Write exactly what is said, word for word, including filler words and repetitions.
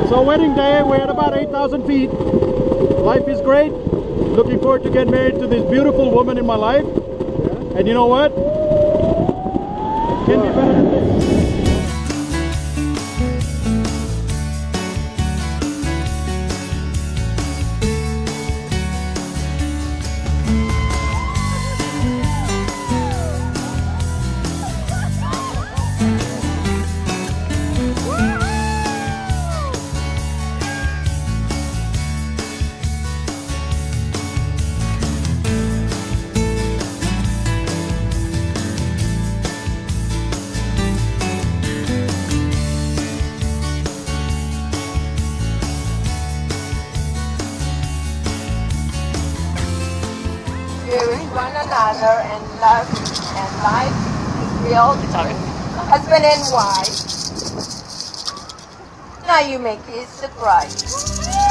So wedding day, we're at about eight thousand feet. Life is great. Looking forward to get married to this beautiful woman in my life. Yeah. And you know what? Can be better than this. With one another and love and life is real. Husband and wife. Now you make it surprise.